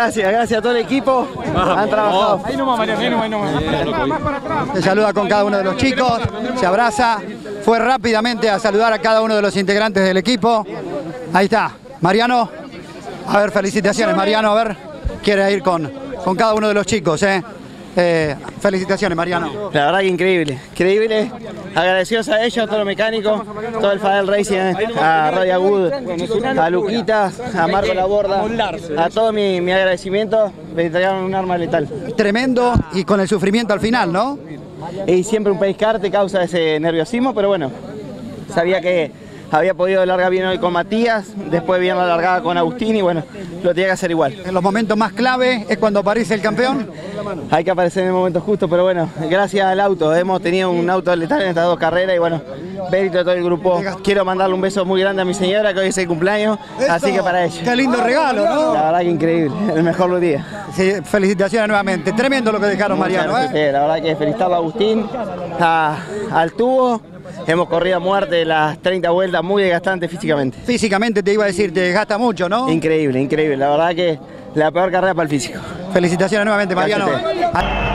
gracias a todo el equipo. Han trabajado. Ahí nomás, Mariano, ahí nomás. Más para atrás. Se saluda con cada uno de los chicos, se abraza. Fue rápidamente a saludar a cada uno de los integrantes del equipo. Ahí está, Mariano. A ver, felicitaciones, Mariano. A ver, quiere ir con cada uno de los chicos, felicitaciones, Mariano. La verdad que increíble. Agradecidos a ellos, a todos los mecánicos, todo el Fadel Racing, a Roy Agud, a Luquita, a Marco Laborda, a todo mi agradecimiento. Me entregaron un arma letal. Tremendo y con el sufrimiento al final, ¿no? Y siempre un pace car te causa ese nerviosismo, pero bueno, sabía que había podido largar bien hoy con Matías, después bien la largada con Agustín y bueno, lo tenía que hacer igual. En los momentos más clave es cuando aparece el campeón. Hay que aparecer en el momento justo, pero bueno, gracias al auto, hemos tenido un auto letal en estas dos carreras y bueno, mérito de todo el grupo. Quiero mandarle un beso muy grande a mi señora que hoy es el cumpleaños, así que para ella. Qué lindo regalo, ¿no? La verdad que increíble, el mejor día. Sí, felicitaciones nuevamente, tremendo lo que dejaron, Mariano. Sí, la verdad que felicitarlo a Agustín, al tubo. Hemos corrido a muerte las 30 vueltas, muy desgastante físicamente. Físicamente te iba a decir, te desgasta mucho, ¿no? Increíble, la verdad que la peor carrera para el físico. Felicitaciones nuevamente, Mariano.